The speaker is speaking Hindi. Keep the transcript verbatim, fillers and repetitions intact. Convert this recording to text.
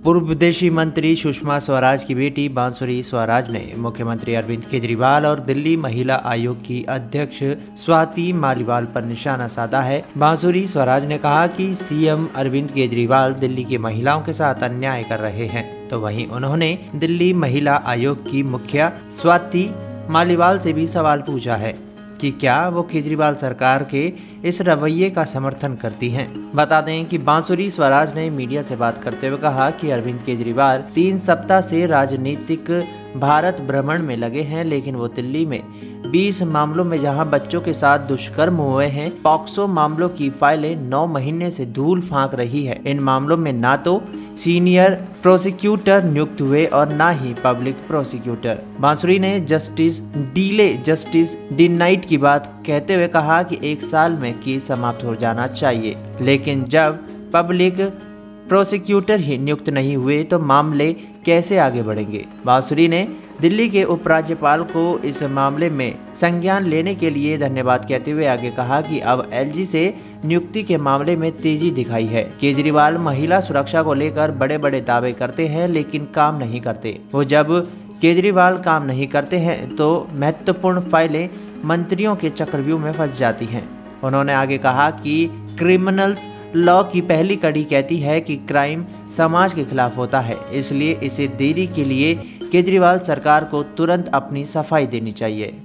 पूर्व विदेशी मंत्री सुषमा स्वराज की बेटी बांसुरी स्वराज ने मुख्यमंत्री अरविंद केजरीवाल और दिल्ली महिला आयोग की अध्यक्ष स्वाति मालीवाल पर निशाना साधा है। बांसुरी स्वराज ने कहा कि सीएम अरविंद केजरीवाल दिल्ली की महिलाओं के साथ अन्याय कर रहे हैं, तो वहीं उन्होंने दिल्ली महिला आयोग की मुखिया स्वाति मालीवाल से भी सवाल पूछा है कि क्या वो केजरीवाल सरकार के इस रवैये का समर्थन करती हैं। बता दें कि बांसुरी स्वराज ने मीडिया से बात करते हुए कहा कि अरविंद केजरीवाल तीन सप्ताह से राजनीतिक भारत भ्रमण में लगे हैं, लेकिन वो दिल्ली में बीस मामलों में जहां बच्चों के साथ दुष्कर्म हुए हैं, पॉक्सो मामलों की फाइलें नौ महीने से धूल फांक रही है। इन मामलों में ना तो सीनियर प्रोसिक्यूटर नियुक्त हुए और ना ही पब्लिक प्रोसिक्यूटर। बांसुरी ने जस्टिस डीले जस्टिस डिनाइट की बात कहते हुए कहा कि एक साल में केस समाप्त हो जाना चाहिए, लेकिन जब पब्लिक प्रोसिक्यूटर ही नियुक्त नहीं हुए तो मामले कैसे आगे बढ़ेंगे। बांसुरी ने दिल्ली के उपराज्यपाल को इस मामले में संज्ञान लेने के लिए धन्यवाद कहते हुए आगे कहा कि अब एलजी से नियुक्ति के मामले में तेजी दिखाई है। केजरीवाल महिला सुरक्षा को लेकर बड़े बड़े दावे करते हैं, लेकिन काम नहीं करते। वो जब केजरीवाल काम नहीं करते हैं तो महत्वपूर्ण फाइलें मंत्रियों के चक्रव्यूह में फंस जाती हैं। उन्होंने आगे कहा कि क्रिमिनल लॉ की पहली कड़ी कहती है कि क्राइम समाज के खिलाफ होता है, इसलिए इसे देरी के लिए केजरीवाल सरकार को तुरंत अपनी सफाई देनी चाहिए।